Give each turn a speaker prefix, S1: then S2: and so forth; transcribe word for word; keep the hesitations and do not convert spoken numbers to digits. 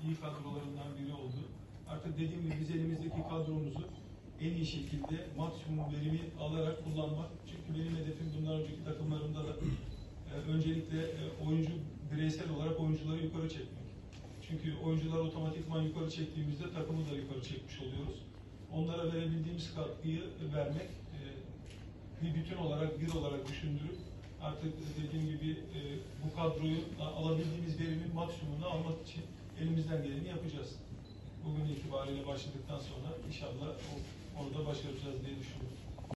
S1: iyi kadrolarından biri oldu. Artık dediğim gibi biz elimizdeki kadromuzu en iyi şekilde maksimum verimi alarak kullanmak. Çünkü benim hedefim bundan önceki takımlarımda da e, öncelikle e, oyuncu bireysel olarak oyuncuları yukarı çekmek. Çünkü oyuncular otomatikman yukarı çektiğimizde takımı da yukarı çekmiş oluyoruz. Onlara verebildiğimiz katkıyı vermek, e, bir bütün olarak, bir olarak düşündürüp artık dediğim gibi e, bu kadroyu alabildiğimiz verimin maksimumunu almak için elimizden geleni yapacağız. Bugün itibariyle başladıktan sonra inşallah onu da başaracağız diye düşünüyorum.